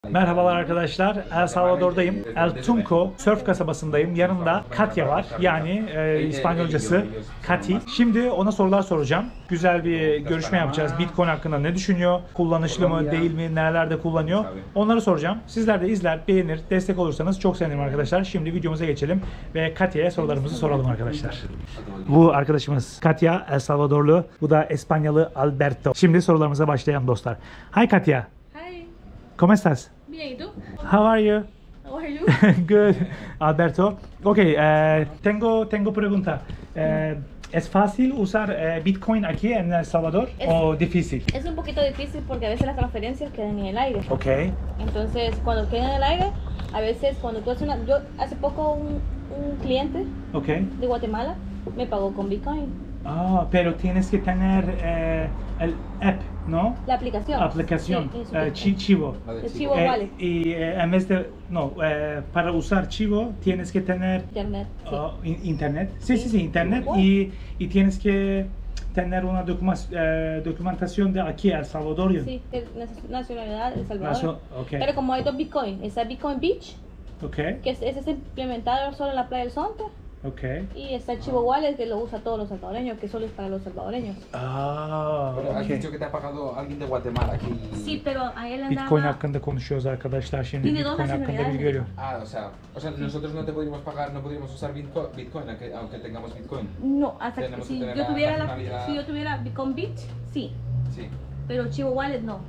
Merhabalar arkadaşlar, El Salvador'dayım. El Tunco surf kasabasındayım. Yanımda Katya var, yani İspanyolcası Kati. Şimdi ona sorular soracağım. Güzel bir görüşme yapacağız. Bitcoin hakkında ne düşünüyor? Kullanışlı mı, değil mi? Nerelerde kullanıyor? Onları soracağım. Sizler de izler, beğenir, destek olursanız çok sevinirim arkadaşlar. Şimdi videomuza geçelim ve Katya'ya sorularımızı soralım arkadaşlar. Bu arkadaşımız Katya, El Salvadorlu. Bu da İspanyalı Alberto. Şimdi sorularımıza başlayalım dostlar. Hi Katya. ¿Cómo estás? Bien, ¿y tú? How are you? How are you? Good, Alberto. Okay, tengo pregunta. ¿Es fácil usar Bitcoin aquí en El Salvador o difícil? Es un poquito difícil porque a veces las transferencias quedan en el aire. Okay. Entonces, cuando quedan en el aire, a veces cuando tú haces una... Yo hace poco un cliente Okay. de Guatemala me pagó con Bitcoin. Ah, pero tienes que tener el app, ¿no? La aplicación. Aplicación, Sí, Chivo. el Chivo Wallet. Y en vez de, no, para usar Chivo tienes que tener Internet. Sí. Internet. Sí, internet. Y tienes que tener una documentación de aquí, El Salvador. Sí, nacionalidad El Salvador. Okay. Pero como hay dos Bitcoin, está Bitcoin Beach, Okay. que ese es implementado solo en la playa del Sonte. Okay. Y está el Chivo Wallet, que lo usa todos los salvadoreños, que solo es para los salvadoreños. Ah, Pero has okay. dicho que te ha pagado alguien de Guatemala aquí. Sí, pero a él andaba... Bitcoin hakkında konuşuyoruz arkadaşlar şimdi. Tiene dos Bitcoin hakkında nacionalidades. bilgi veriyor. O sea, nosotros no te podríamos pagar, no podríamos usar Bitcoin aunque tengamos Bitcoin. No, hasta que Tenemos si que tener yo la tuviera nacionalidad. si yo tuviera Bitcoin Beach, sí, Sí. pero Chivo Wallet no.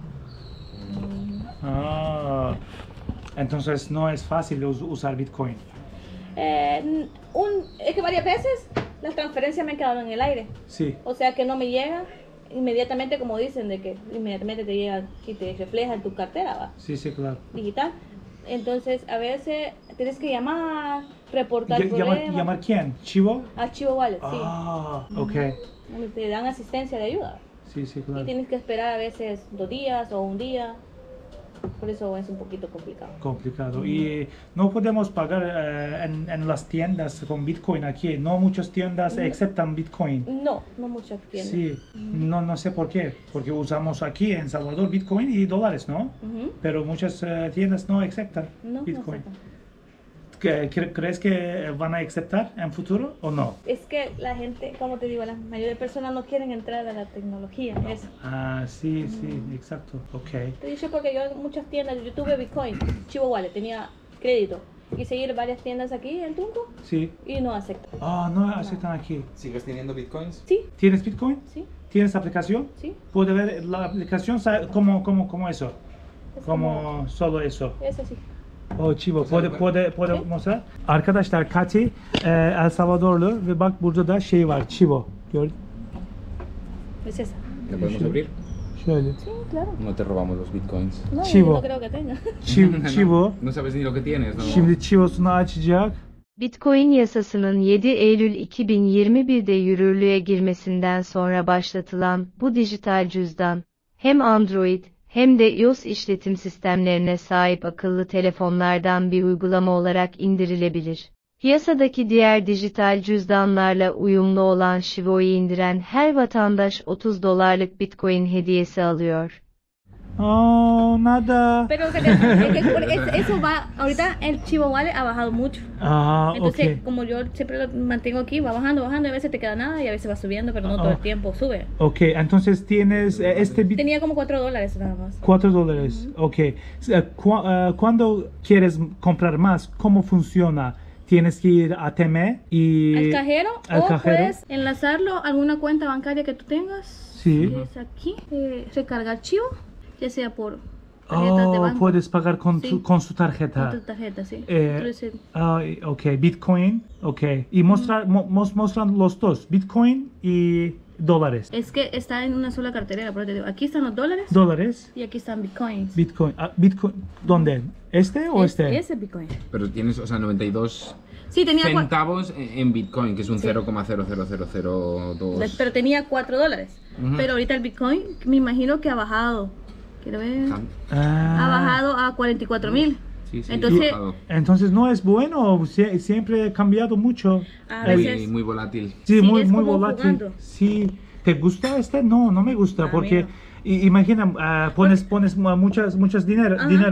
Ah, entonces no es fácil usar Bitcoin. Es que varias veces las transferencias me quedaron en el aire. Sí. O sea que no me llega inmediatamente, como dicen, de que inmediatamente te llega y te refleja en tu cartera, ¿va? Sí, claro. Digital. Entonces a veces tienes que llamar, reportar problemas. ¿Llamar quién? ¿Chivo? Al Chivo Wallet, Ah, ok. sí. Te dan asistencia de ayuda. Sí, Y claro. tienes que esperar a veces 2 días o un día. Por eso es un poquito complicado. Complicado. Y no podemos pagar en las tiendas con Bitcoin aquí. No muchas tiendas aceptan Bitcoin. No muchas tiendas. Sí, no sé por qué. Porque usamos aquí en Salvador Bitcoin y dólares, ¿no? Pero muchas tiendas no aceptan Bitcoin. No. ¿Crees que van a aceptar en futuro o no? Es que la gente, como te digo, la mayoría de personas no quieren entrar a la tecnología. Eso. Ah, sí, exacto. Ok. Te dije porque yo en muchas tiendas, yo tuve Bitcoin, Chivo Wallet, tenía crédito. Quise ir a varias tiendas aquí en Tunco Sí. y no aceptan. Ah, no aceptan aquí. ¿Sigues teniendo Bitcoins? Sí, ¿Tienes Bitcoin? sí, ¿Tienes aplicación? sí. ¿Puede ver la aplicación? ¿Cómo eso? Es Como solo eso. Eso sí. O Chivo, O sea, puede mostrar. Arkadaşlar Kati El Salvadorlu ve bak burada da şey var, Chivo. Gördün? Es esa. ¿La podemos abrir? Şöyle. Sí, claro. No te robamos los Bitcoins. No, Chivo. yo no creo que tenga. Chivo. No sabes ni lo que tienes, ¿no? Şimdi Chivo'sunu açacak. Bitcoin yasasının 7 Eylül 2021'de yürürlüğe girmesinden sonra başlatılan bu dijital cüzdan, hem Android hem de iOS işletim sistemlerine sahip akıllı telefonlardan bir uygulama olarak indirilebilir. Piyasadaki diğer dijital cüzdanlarla uyumlu olan Chivo'yu indiren her vatandaş $30'lık Bitcoin hediyesi alıyor. Oh, nada. Pero eso va, ahorita el Chivo Wallet ha bajado mucho. Ah, Entonces, okay. como yo siempre lo mantengo aquí, va bajando, y a veces te queda nada y a veces va subiendo, pero no todo el tiempo sube. Okay, entonces tienes Tenía como $4 nada más. $4. Okay. Cuando quieres comprar más, ¿cómo funciona? Tienes que ir a ATM y... Al cajero, al o cajero. puedes enlazarlo a alguna cuenta bancaria que tú tengas. Sí. Que es aquí, recargar archivo, ya sea por tarjetas de banco. Puedes pagar con, Sí. con su tarjeta. Con tu tarjeta, sí. Eh, Entonces, Ok, Bitcoin, ok. Y muestran los dos, Bitcoin y dólares. es que está en una sola cartera, por eso te digo, aquí están los dólares Dólares, y aquí están bitcoins. Bitcoin. Bitcoin, ¿dónde? ¿Este o este? Ese Bitcoin. Pero tienes, o sea, 92 Sí, tenía centavos en Bitcoin, que es un Sí. 0,00002. pero tenía $4. Pero ahorita el Bitcoin, me imagino que ha bajado. Quiero ver. Ha bajado a 44,000. Sí, Entonces- ha bajado. Entonces no es bueno, siempre ha cambiado mucho. A El- veces- Muy volátil. Sí, Sí, muy, es muy como volátil. jugando. Sí. ¿Te gusta este? No me gusta A mí porque no. imagina, pones muchas Ajá. dinero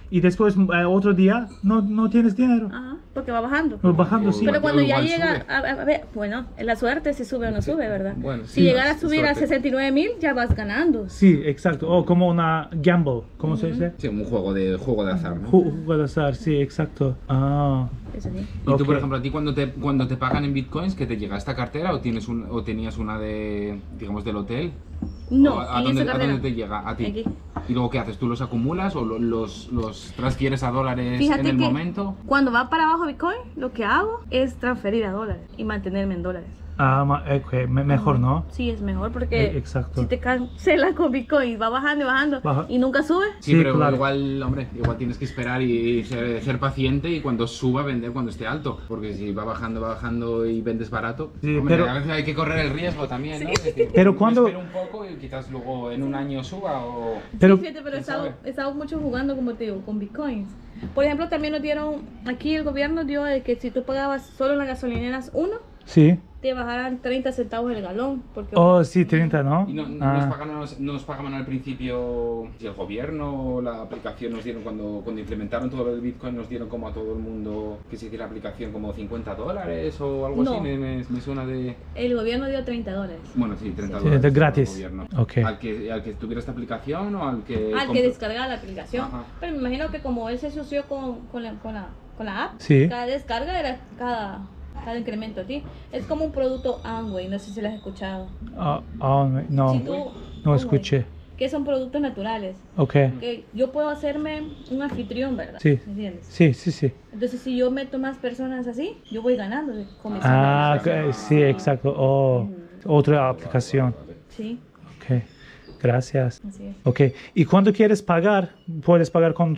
y después otro día no tienes dinero. Ajá, porque va bajando. Bajando, sí. Pero cuando ya igual llega, sube. a ver, bueno, la suerte si sube o no sube, ¿verdad? Bueno, si sí, llegara a es subir a suerte. 69.000, ya vas ganando. Sí, exacto. O como una gamble, ¿cómo se dice? Sí, un juego de azar, ¿no? Juego de azar, sí, exacto. Ah, Eso sí. Y tú, ok. por ejemplo, a ti cuando te pagan en bitcoins, ¿que te llega esta cartera o tenías una de, digamos, del hotel? No, ¿O ¿A en dónde, esa a cartera. dónde te llega? A ti. Aquí. ¿Y luego qué haces? ¿Tú los acumulas o los transfieres a dólares Fíjate en el que momento? cuando va para abajo Bitcoin, lo que hago es transferir a dólares y mantenerme en dólares. ok, mejor, ¿no? Sí, es mejor porque Exacto. si te cancelas con Bitcoin, va bajando y bajando Baja. y nunca sube. Sí, Sí, pero claro. igual, hombre, igual tienes que esperar y ser paciente y cuando suba vender cuando esté alto. Porque si va bajando y vendes barato, Sí, hombre, pero- a veces hay que correr el riesgo también, ¿no? Es decir, Pero me cuando- espero un poco y quizás luego en un año suba o... Pero, Sí, fíjate, pero he ¿quién sabe? estado mucho jugando, como te digo, con Bitcoins. Por ejemplo, también nos dieron, aquí el gobierno dio de que si tú pagabas solo en las gasolineras uno, sí. te bajaran 30 centavos el galón. Porque Oh, sí, 30, ¿no? Y no Ah. nos pagaban al principio, si el gobierno o la aplicación nos dieron, cuando implementaron todo lo del Bitcoin, nos dieron como a todo el mundo que se hiciera la aplicación como $50 o algo No. así, me suena de... el gobierno dio $30. Bueno, sí, $30 Sí, de gratis. al gobierno. Ok. ¿Al que tuviera esta aplicación o al que...? Al que descargaba la aplicación. Ajá. Pero me imagino que como él se asoció con la app, Sí. cada descarga era cada incremento a ti. Es como un producto Amway, no sé si lo has escuchado. No, Si tú- no Amway, escuché. Que son productos naturales. Ok. Que yo puedo hacerme un anfitrión, ¿verdad? Sí. ¿Me entiendes? Sí, sí, sí. Entonces, si yo meto más personas así, yo voy ganando de comisiones. Ah, sí, exacto. Oh, otra aplicación. Sí, Ok. Gracias. así es. Ok. Y cuando quieres pagar, puedes pagar con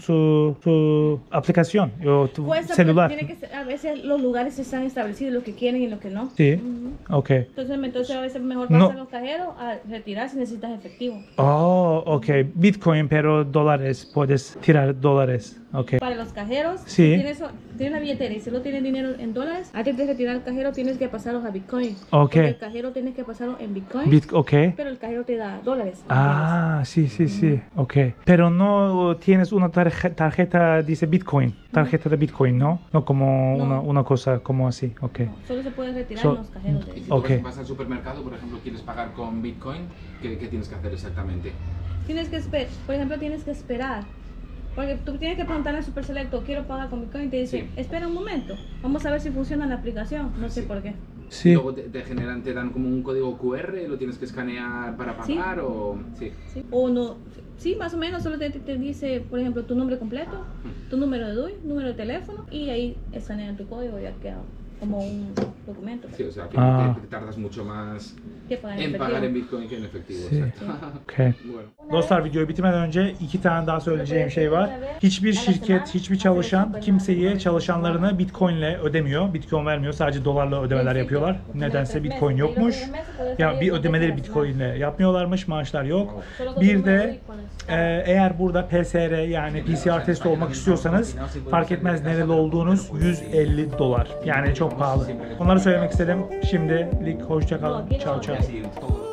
tu aplicación o tu Pues, celular. tiene que ser- a veces los lugares están establecidos, lo que quieren y lo que no. Sí. Ujú. Ok. Entonces a veces mejor No. pasar a los cajeros a retirar si necesitas efectivo. Oh, ok. Bitcoin, pero dólares. Puedes tirar dólares. Ok. Para los cajeros, Sí. si tienes la billetera y solo tienes dinero en dólares, antes de retirar al cajero tienes que pasarlos a Bitcoin. Ok. Porque el cajero tienes que pasarlo en Bitcoin, Ok. pero el cajero te da dólares. Ah, sí, sí, sí. Ok. Pero no tienes una tarjeta, dice Bitcoin. Tarjeta de Bitcoin, ¿no? No como No. una cosa como así. Ok. No, solo se puede retirar So- en los cajeros de Y si Bitcoin. tú Ok. vas al supermercado, por ejemplo, quieres pagar con Bitcoin, ¿qué tienes que hacer exactamente? Tienes que esperar, por ejemplo, tienes que esperar. Porque tú tienes que preguntarle al Super Selecto, quiero pagar con Bitcoin, y te dice, Sí. espera un momento, vamos a ver si funciona la aplicación. No sé por qué. Sí. Y luego te dan como un código QR, lo tienes que escanear para Sí. pagar o... Sí. ¿Sí? O no, sí, más o menos, solo te dice, por ejemplo, tu nombre completo, tu número de DUI, número de teléfono, y ahí escanean tu código y ya queda como un documento. Sí, o sea, que Ah. te tardas mucho más Que pagar en en efectivo. pagar en Bitcoin que en efectivo. Sí. Exacto. Ok. Bueno. Dostlar, videoyu bitirmeden önce iki tane daha söyleyeceğim şey var. Hiçbir şirket, hiçbir çalışan kimseye çalışanlarını Bitcoin ile ödemiyor. Bitcoin vermiyor. Sadece dolarla ödemeler yapıyorlar. Nedense Bitcoin yokmuş. Ya bir ödemeleri Bitcoin ile yapmıyorlarmış. Maaşlar yok. Bir de eğer burada PCR yani PCR testi olmak istiyorsanız fark etmez nereli olduğunuz $150. Yani çok pahalı. Onları söylemek istedim. Şimdilik hoşça kalın. Ciao ciao. Sí, todo.